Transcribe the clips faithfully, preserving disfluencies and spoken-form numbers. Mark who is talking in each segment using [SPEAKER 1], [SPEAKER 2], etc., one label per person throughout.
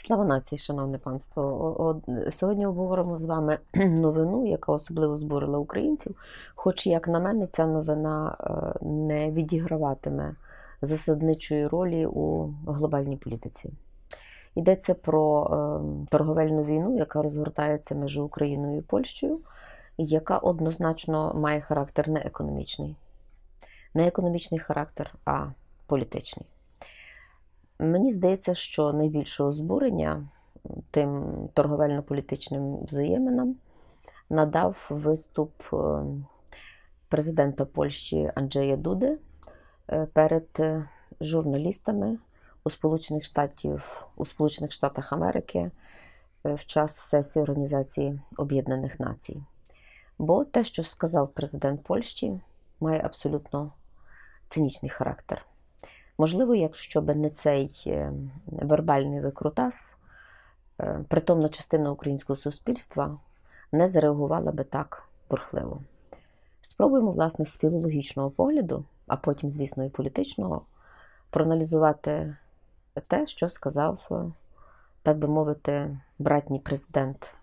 [SPEAKER 1] Слава нації, шановне панство! О- о- Сьогодні обговоримо з вами новину, яка особливо збурила українців. Хоч, як на мене, ця новина е, не відіграватиме засадничої ролі у глобальній політиці. Йдеться про е, торговельну війну, яка розгортається між Україною і Польщею, яка однозначно має характер не економічний. Не економічний характер, а політичний. Мені здається, що найбільшого збурення тим торговельно-політичним взаєминам надав виступ президента Польщі Анджея Дуди перед журналістами у Сполучених Штатів, у Сполучених Штатах Америки в час сесії Організації Об'єднаних Націй. Бо те, що сказав президент Польщі, має абсолютно цинічний характер. Можливо, якщо б не цей вербальний викрутас, притомна частина українського суспільства не зареагувала би так бурхливо. Спробуємо, власне, з філологічного погляду, а потім, звісно, і політичного, проаналізувати те, що сказав, так би мовити, братній президент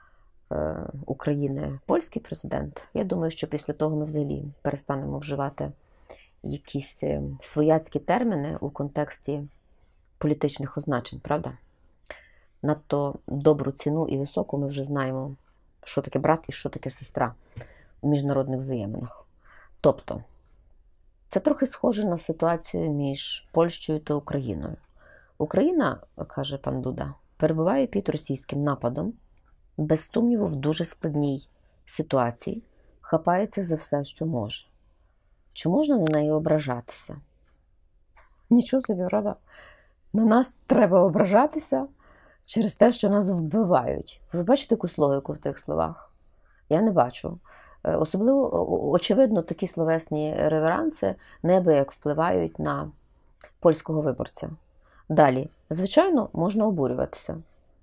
[SPEAKER 1] України, польський президент. Я думаю, що після того ми взагалі перестанемо вживати якісь свояцькі терміни у контексті політичних означень, правда? Надто добру ціну і високу ми вже знаємо, що таке брат і що таке сестра у міжнародних взаєминах. Тобто, це трохи схоже на ситуацію між Польщею та Україною. Україна, каже пан Дуда, перебуває під російським нападом, без сумніву в дуже складній ситуації, хапається за все, що може. Чи можна на неї ображатися? Нічого собі, правда? На нас треба ображатися через те, що нас вбивають. Ви бачите якусь логіку в тих словах? Я не бачу. Особливо, очевидно, такі словесні реверанси неабияк впливають на польського виборця. Далі, звичайно, можна обурюватися.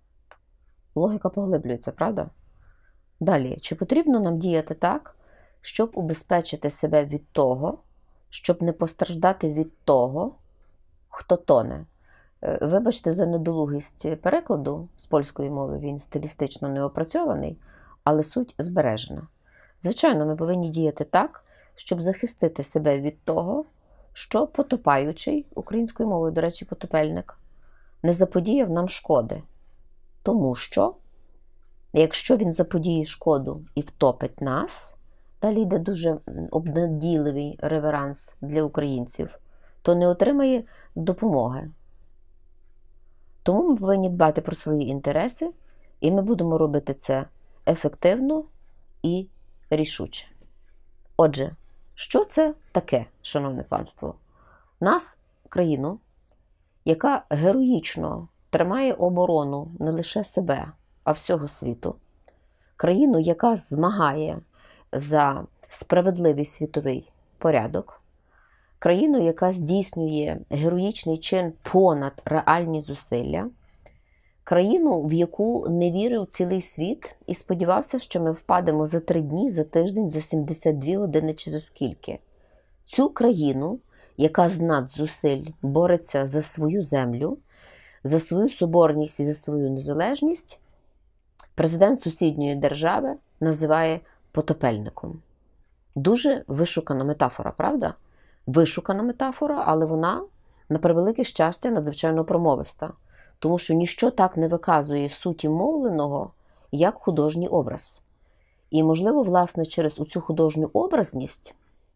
[SPEAKER 1] Логіка поглиблюється, правда? Далі, чи потрібно нам діяти так, щоб убезпечити себе від того, щоб не постраждати від того, хто тоне? Вибачте за недолугість перекладу з польської мови, він стилістично не опрацьований, але суть збережена. Звичайно, ми повинні діяти так, щоб захистити себе від того, що потопаючий, українською мовою, до речі, потопельник, не заподіяв нам шкоди. Тому що, якщо він заподіє шкоду і втопить нас, далі йде дуже обнадійливий реверанс для українців, то не отримає допомоги. Тому ми повинні дбати про свої інтереси, і ми будемо робити це ефективно і рішуче. Отже, що це таке, шановне панство? Нас, країну, яка героїчно тримає оборону не лише себе, а всього світу, країну, яка змагає за справедливий світовий порядок, країну, яка здійснює героїчний чин понад реальні зусилля, країну, в яку не вірив цілий світ і сподівався, що ми впадемо за три дні, за тиждень, за сімдесят дві години чи за скільки. Цю країну, яка з надзусиль бореться за свою землю, за свою соборність і за свою незалежність, президент сусідньої держави називає потопельником. Дуже вишукана метафора, правда? Вишукана метафора, але вона, на превелике щастя, надзвичайно промовиста. Тому що ніщо так не виказує суті мовленого, як художній образ. І, можливо, власне, через цю художню образність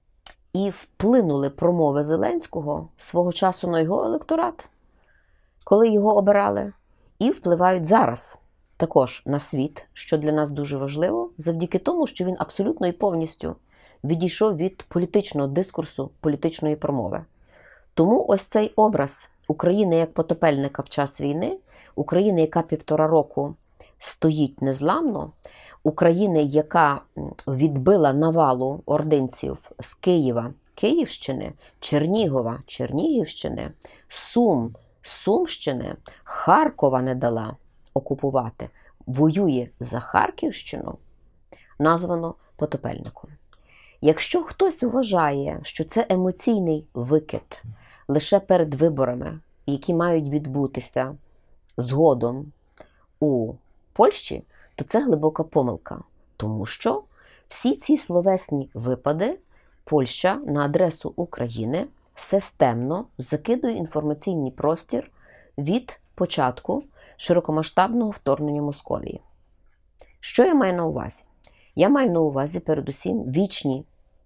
[SPEAKER 1] і вплинули промови Зеленського свого часу на його електорат, коли його обирали, і впливають зараз також на світ, що для нас дуже важливо, завдяки тому, що він абсолютно і повністю відійшов від політичного дискурсу, політичної промови. Тому ось цей образ України як потопельника в час війни, України, яка півтора року стоїть незламно, України, яка відбила навалу ординців з Києва, Київщини, Чернігова, Чернігівщини, Сум, Сумщини, Харкова не дала окупувати, воює за Харківщину, названо потопельником. Якщо хтось вважає, що це емоційний викид лише перед виборами, які мають відбутися згодом у Польщі, то це глибока помилка. Тому що всі ці словесні випади Польща на адресу України системно закидує інформаційний простір від початку широкомасштабного вторгнення Московії. Що я маю на увазі? Я маю на увазі передусім вічні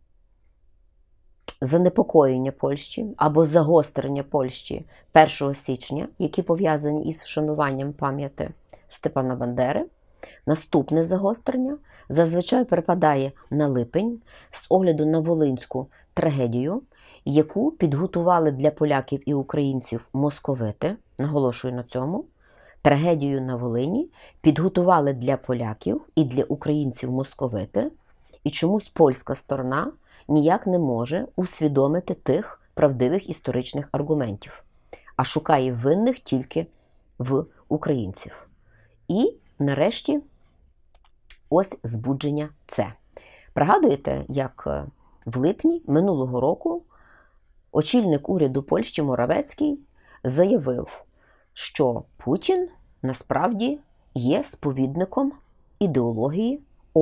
[SPEAKER 1] занепокоєння Польщі або загострення Польщі першого січня, які пов'язані із вшануванням пам'яті Степана Бандери. Наступне загострення зазвичай припадає на липень з огляду на волинську трагедію, яку підготували для поляків і українців московити, наголошую на цьому, трагедію на Волині підготували для поляків і для українців московити, і чомусь польська сторона ніяк не може усвідомити тих правдивих історичних аргументів, а шукає винних тільки в українців. І, нарешті, ось збудження це. Пригадуєте, як в липні минулого року очільник уряду Польщі Моравецький заявив, що Путін насправді є сповідником ідеології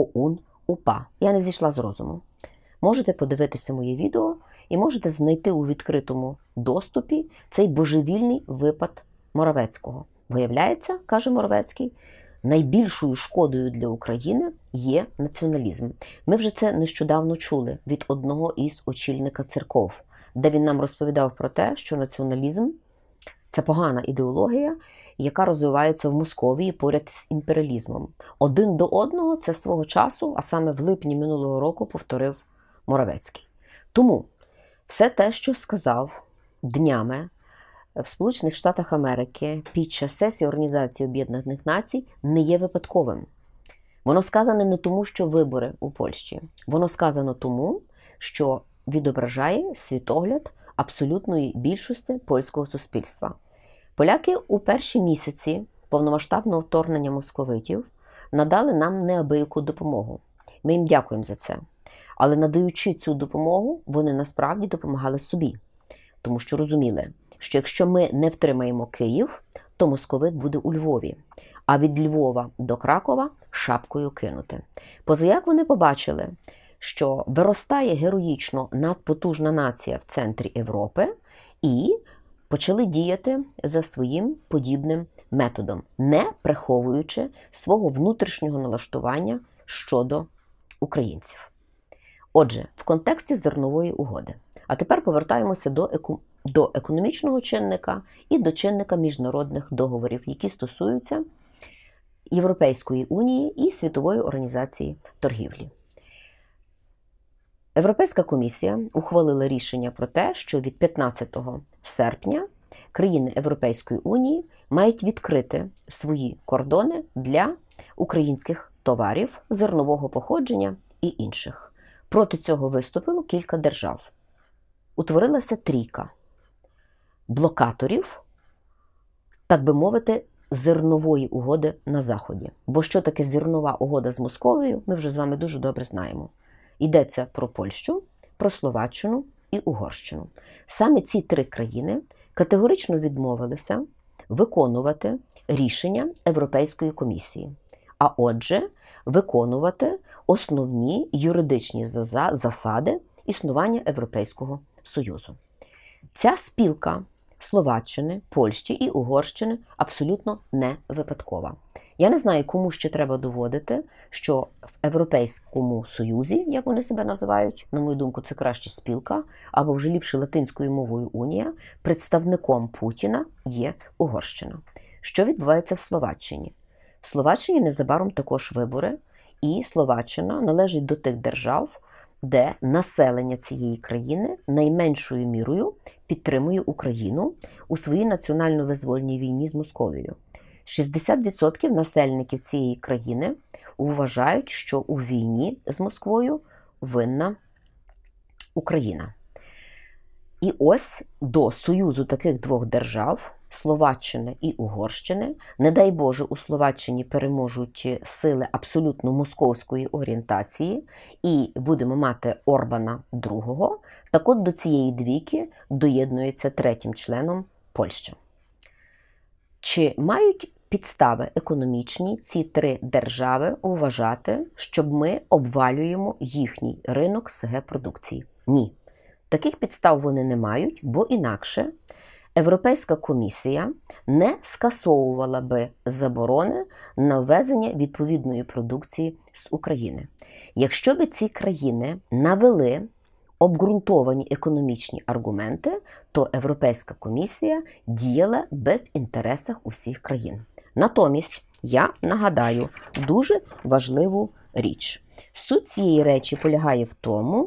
[SPEAKER 1] ОУН-УПА. Я не зійшла з розуму. Можете подивитися моє відео і можете знайти у відкритому доступі цей божевільний випад Моравецького. Виявляється, каже Моравецький, найбільшою шкодою для України є націоналізм. Ми вже це нещодавно чули від одного із очільника церков, де він нам розповідав про те, що націоналізм – це погана ідеологія, яка розвивається в Московії поряд з імперіалізмом. Один до одного це свого часу, а саме в липні минулого року, повторив Моравецький. Тому все те, що сказав днями в Сполучених Штатах Америки під час сесії Організації Об'єднаних Націй, не є випадковим. Воно сказано не тому, що вибори у Польщі. Воно сказано тому, що відображає світогляд абсолютної більшості польського суспільства. Поляки у перші місяці повномасштабного вторгнення московитів надали нам неабияку допомогу. Ми їм дякуємо за це. Але надаючи цю допомогу, вони насправді допомагали собі. Тому що розуміли, що якщо ми не втримаємо Київ, то московит буде у Львові, а від Львова до Кракова шапкою кинути. Позаяк вони побачили, що виростає героїчно надпотужна нація в центрі Європи і почали діяти за своїм подібним методом, не приховуючи свого внутрішнього налаштування щодо українців. Отже, в контексті зернової угоди. А тепер повертаємося до, еку... до економічного чинника і до чинника міжнародних договорів, які стосуються Європейської унії і Світової організації торгівлі. Європейська комісія ухвалила рішення про те, що від п'ятнадцятого серпня країни Європейської унії мають відкрити свої кордони для українських товарів зернового походження і інших. Проти цього виступило кілька держав. Утворилася трійка блокаторів, так би мовити, зернової угоди на Заході. Бо що таке зернова угода з Московією, ми вже з вами дуже добре знаємо. Йдеться про Польщу, про Словаччину і Угорщину. Саме ці три країни категорично відмовилися виконувати рішення Європейської комісії. А отже, виконувати основні юридичні засади існування Європейського Союзу. Ця спілка Словаччини, Польщі і Угорщини абсолютно не випадкова. Я не знаю, кому ще треба доводити, що в Європейському Союзі, як вони себе називають, на мою думку, це краще спілка, або вже ліпше латинською мовою унія, представником Путіна є Угорщина. Що відбувається в Словаччині? В Словаччині незабаром також вибори, і Словаччина належить до тих держав, де населення цієї країни найменшою мірою підтримує Україну у своїй національно-визвольній війні з Московією. шістдесят відсотків насельників цієї країни вважають, що у війні з Москвою винна Україна. І ось до союзу таких двох держав, Словаччини і Угорщини, не дай Боже, у Словаччині переможуть сили абсолютно московської орієнтації і будемо мати Орбана другого, так от до цієї двійки доєднується третім членом Польща. Чи мають підстави економічні ці три держави вважати, щоб ми обвалюємо їхній ринок СГ-продукції? Ні. Таких підстав вони не мають, бо інакше Європейська комісія не скасовувала би заборони на ввезення відповідної продукції з України. Якщо б ці країни навели обґрунтовані економічні аргументи, то Європейська комісія діяла би в інтересах усіх країн. Натомість, я нагадаю дуже важливу річ. Суть цієї речі полягає в тому,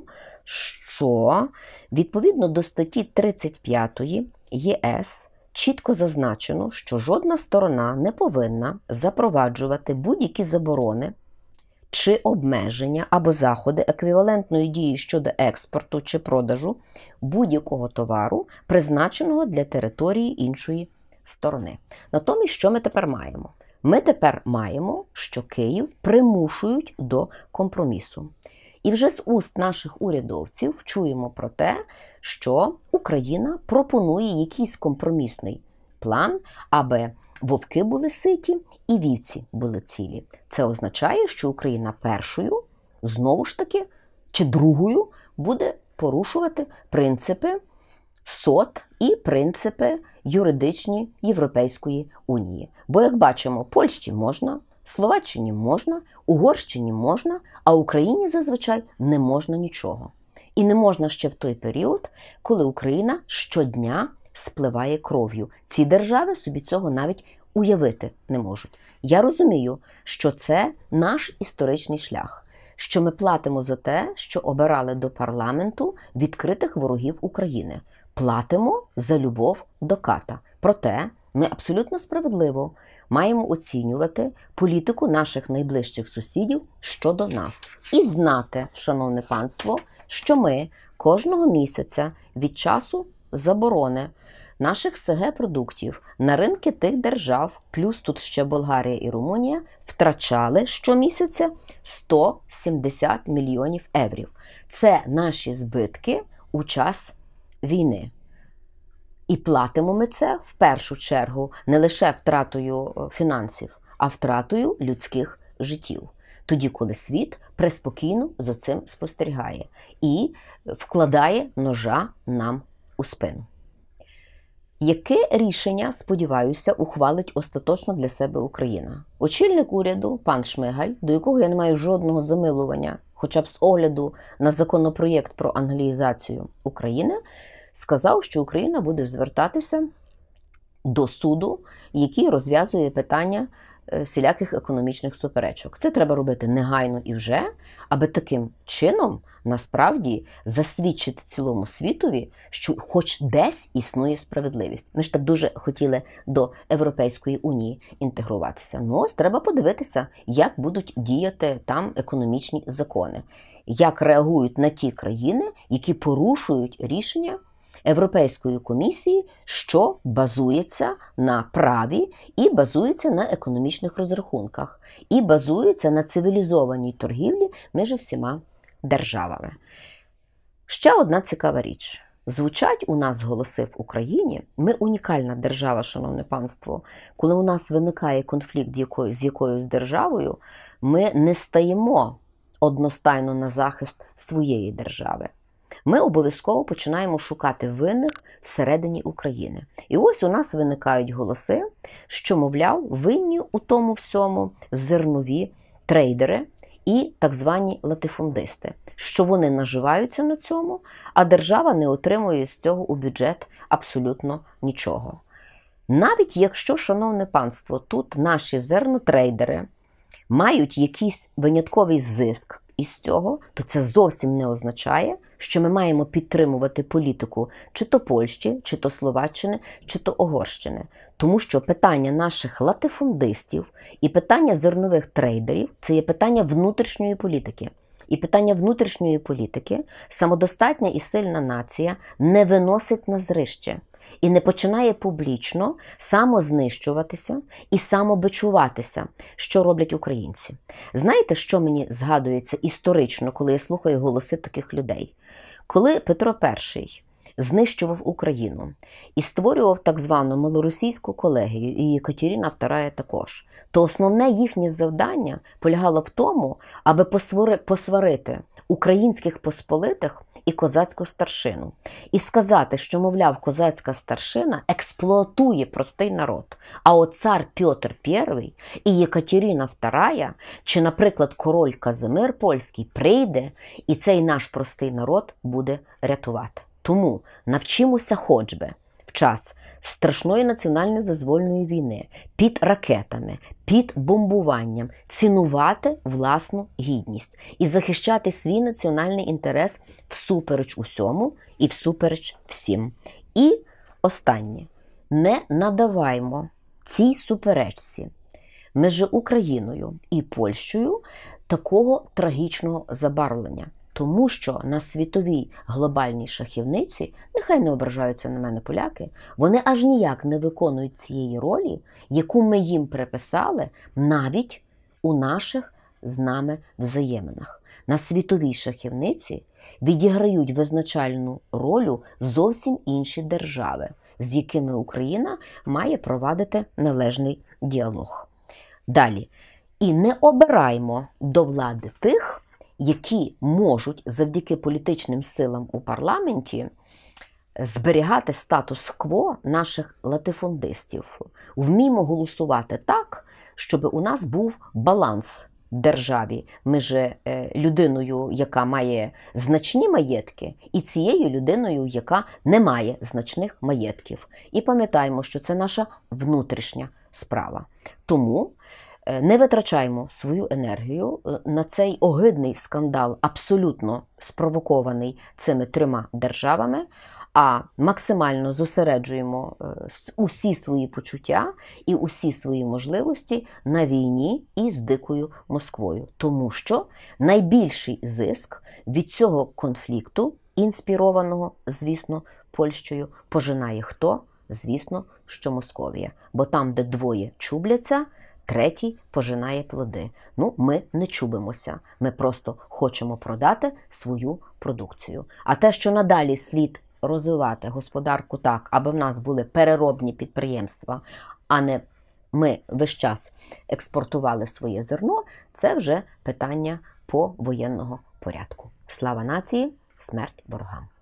[SPEAKER 1] що відповідно до статті тридцять п'ятої ЄС чітко зазначено, що жодна сторона не повинна запроваджувати будь-які заборони чи обмеження або заходи еквівалентної дії щодо експорту чи продажу будь-якого товару, призначеного для території іншої сторони. Натомість, що ми тепер маємо? Ми тепер маємо, що Київ примушують до компромісу. І вже з уст наших урядовців чуємо про те, що Україна пропонує якийсь компромісний план, аби вовки були ситі і вівці були цілі. Це означає, що Україна першою, знову ж таки, чи другою буде порушувати принципи СОТ і принципи юридичні Європейської Унії. Бо, як бачимо, Польщі можна, Словаччині можна, Угорщині можна, а Україні зазвичай не можна нічого. І не можна ще в той період, коли Україна щодня спливає кров'ю. Ці держави собі цього навіть уявити не можуть. Я розумію, що це наш історичний шлях, що ми платимо за те, що обирали до парламенту відкритих ворогів України. Платимо за любов до ката. Проте ми абсолютно справедливо маємо оцінювати політику наших найближчих сусідів щодо нас. І знати, шановне панство, що ми кожного місяця від часу заборони наших СГ-продуктів на ринки тих держав, плюс тут ще Болгарія і Румунія, втрачали щомісяця сто сімдесят мільйонів євро. Це наші збитки у час війни. І платимо ми це в першу чергу не лише втратою фінансів, а втратою людських життів. Тоді, коли світ преспокійно за цим спостерігає і вкладає ножа нам у спину. Яке рішення, сподіваюся, ухвалить остаточно для себе Україна? Очільник уряду, пан Шмигаль, до якого я не маю жодного замилування, хоча б з огляду на законопроєкт про англіїзацію України, сказав, що Україна буде звертатися до суду, який розв'язує питання всіляких економічних суперечок. Це треба робити негайно і вже, аби таким чином, насправді, засвідчити цілому світові, що хоч десь існує справедливість. Ми ж так дуже хотіли до Європейської Унії інтегруватися. Ну, ось треба подивитися, як будуть діяти там економічні закони. Як реагують на ті країни, які порушують рішення Європейської комісії, що базується на праві і базується на економічних розрахунках, і базується на цивілізованій торгівлі між всіма державами. Ще одна цікава річ. Звучать у нас голоси в Україні, ми унікальна держава, шановне панство, коли у нас виникає конфлікт з якоюсь державою, ми не стаємо одностайно на захист своєї держави. Ми обов'язково починаємо шукати винних всередині України. І ось у нас виникають голоси, що, мовляв, винні у тому всьому зернові трейдери і так звані латифундисти, що вони наживаються на цьому, а держава не отримує з цього у бюджет абсолютно нічого. Навіть якщо, шановне панство, тут наші зернотрейдери мають якийсь винятковий зиск із цього, то це зовсім не означає, що ми маємо підтримувати політику чи то Польщі, чи то Словаччини, чи то Угорщини. Тому що питання наших латифундистів і питання зернових трейдерів – це є питання внутрішньої політики. І питання внутрішньої політики самодостатня і сильна нація не виносить на зрище і не починає публічно самознищуватися і самобичуватися, що роблять українці. Знаєте, що мені згадується історично, коли я слухаю голоси таких людей? Коли Петро І знищував Україну і створював так звану малоросійську колегію, і Катерина втора також, то основне їхнє завдання полягало в тому, аби посварити українських посполитих і козацьку старшину. І сказати, що, мовляв, козацька старшина експлуатує простий народ. А от цар Петр Перший і Єкатерина втора, чи, наприклад, король Казимир Польський прийде, і цей наш простий народ буде рятувати. Тому навчимося хоч би в час страшної національної визвольної війни, під ракетами, під бомбуванням, цінувати власну гідність і захищати свій національний інтерес всупереч усьому і всупереч всім. І останнє. Не надаваймо цій суперечці між Україною і Польщею такого трагічного забарвлення. Тому що на світовій глобальній шахівниці, нехай не ображаються на мене поляки, вони аж ніяк не виконують цієї ролі, яку ми їм приписали навіть у наших з нами взаєминах. На світовій шахівниці відіграють визначальну роль зовсім інші держави, з якими Україна має провадити належний діалог. Далі. І не обираймо до влади тих, які можуть завдяки політичним силам у парламенті зберігати статус-кво наших латифундистів. Вміємо голосувати так, щоб у нас був баланс в державі між людиною, яка має значні маєтки, і цією людиною, яка не має значних маєтків. І пам'ятаємо, що це наша внутрішня справа. Тому не витрачаємо свою енергію на цей огидний скандал, абсолютно спровокований цими трьома державами, а максимально зосереджуємо усі свої почуття і усі свої можливості на війні із дикою Москвою. Тому що найбільший зиск від цього конфлікту, інспірованого, звісно, Польщею, пожинає хто? Звісно, що Московія. Бо там, де двоє чубляться, третій пожинає плоди. Ну, ми не чубимося, ми просто хочемо продати свою продукцію. А те, що надалі слід розвивати господарку так, аби в нас були переробні підприємства, а не ми весь час експортували своє зерно, це вже питання повоєнного порядку. Слава нації, смерть ворогам!